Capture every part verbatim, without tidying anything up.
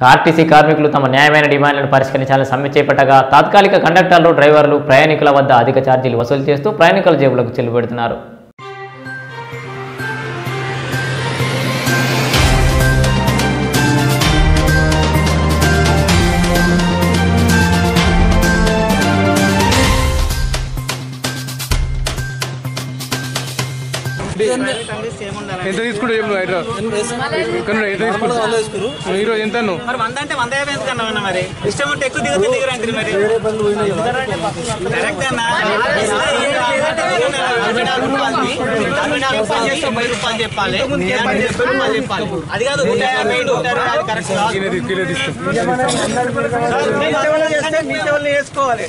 RTC కార్మికులు తమ న్యాయమైన డిమాండ్లను పరిష్కరించాలని సమ్మె చేపట్టగా తాత్కాలిక కండక్టర్లు, డ్రైవర్లు ప్రయాణికుల వద్ద అధిక ఛార్జీలు వసూలు చేస్తూ ప్రయాణికుల జేబులకు చెల్లుబెడుతున్నారు. ఎంత తీసుకుంటూ చెప్పు ఈరోజు ఎంత మరి వంద అంటే వంద యాభై ఎందుకు అన్నా మరి ఇష్టం ఉంటే ఎక్కువ దిగతే దిగరండి మరి కరెక్ట్ అన్నా ముప్పై రూపాయలు చెప్పాలి చెప్పాలి అది కాదు నూట యాభై నూట యాభై కరెక్ట్ వేసుకోవాలి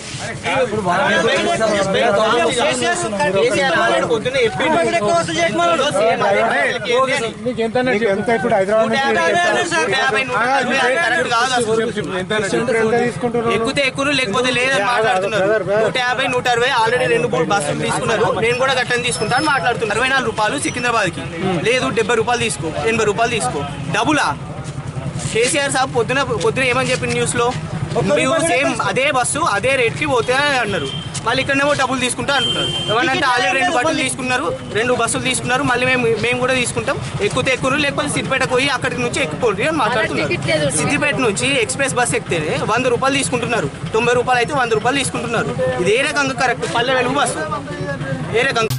పొద్దున్న ఎక్కితే ఎక్కువ లేకపోతే లేదని మాట్లాడుతున్నారు. నూట యాభై నూట అరవై ఆల్రెడీ రెండు మూడు బస్సులు తీసుకున్నారు. నేను కూడా గట్టని తీసుకుంటాను మాట్లాడుతున్నారు. అరవై నాలుగు రూపాయలు సికింద్రాబాద్ కి లేదు, డెబ్బై రూపాయలు తీసుకో, ఎనభై రూపాయలు తీసుకో. డబులా కేసీఆర్ సాబ్ పొద్దున పొద్దున ఏమని చెప్పిన న్యూస్ లో మీరు సేమ్ అదే బస్సు అదే రేట్ కి పోతే అన్నారు. మళ్ళీ ఇక్కడనేమో డబ్బులు తీసుకుంటా అంటున్నారు. ఏమంటే ఆల్రెడీ రెండు బస్సులు తీసుకున్నారు, రెండు బస్సులు తీసుకున్నారు. మళ్ళీ మేము మేము కూడా తీసుకుంటాం. ఎక్కువ ఎక్కువ లేకపోతే సిద్దిపేటకు పోయి అక్కడికి నుంచి ఎక్కిపోండి అని మాట్లాడుతున్నారు. సిద్దిపేట నుంచి ఎక్స్ప్రెస్ బస్ ఎక్కితే వంద రూపాయలు తీసుకుంటున్నారు. తొంభై రూపాయలు అయితే వంద రూపాయలు తీసుకుంటున్నారు. ఇది ఏ రకంగా కరెక్ట్? పల్లె వెలుగు బస్సు ఏ రకంగా